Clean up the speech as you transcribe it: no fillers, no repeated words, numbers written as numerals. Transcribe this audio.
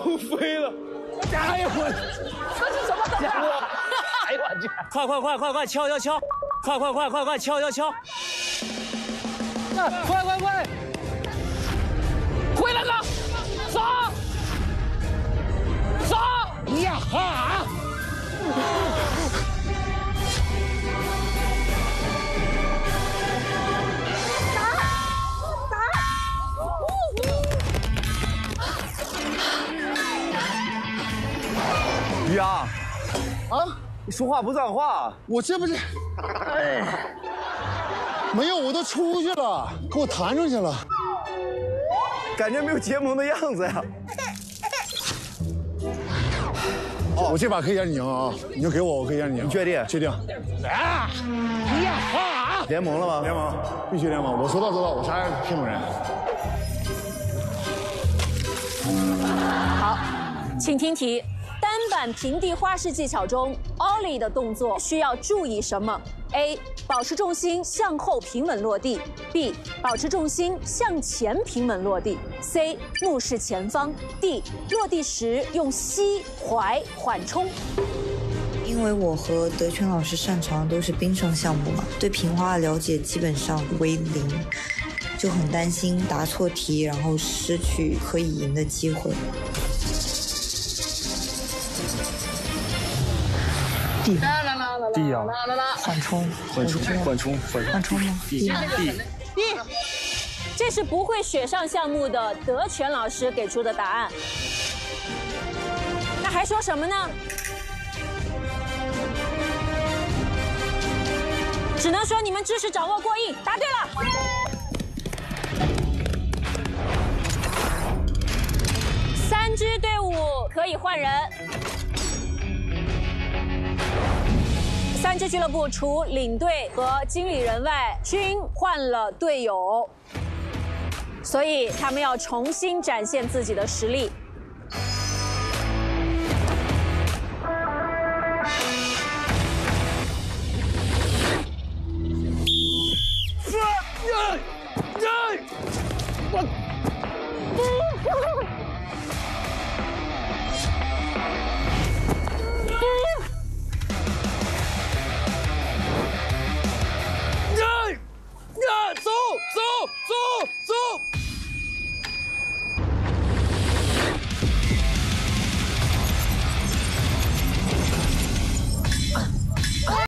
飞了！哎呀我， 这是什么动作？ 哎呦我去！ 快，敲！快，敲！ 快！回来了，走！ 呀哈！ 于洋，啊，你说话不算话。 我这不是，哎，没有，我都出去了，给我弹出去了， 感觉没有结盟的样子呀。 我这把可以让你赢啊！你就给我，我可以让你赢。 你确定？ 确定。 啊！呀哈！联盟了吗？ 联盟，必须联盟！我说到做到，我啥也骗不人。 好，请听题。单板平地花式技巧中 ，ollie 的动作需要注意什么 ？A. 保持重心向后平稳落地 ；B. 保持重心向前平稳落地 ；C. 目视前方 ；D. 落地时用膝踝缓冲。 因为我和德全老师擅长的都是冰上项目嘛，对平花的了解基本上为零，就很担心答错题，然后失去可以赢的机会。 地啊， 缓冲吗？地。 这是不会雪上项目的德全老师给出的答案。那还说什么呢？只能说你们知识掌握过硬，答对了。3支队伍可以换人。3支俱乐部除领队和经理人外，均换了队友，所以他们要重新展现自己的实力。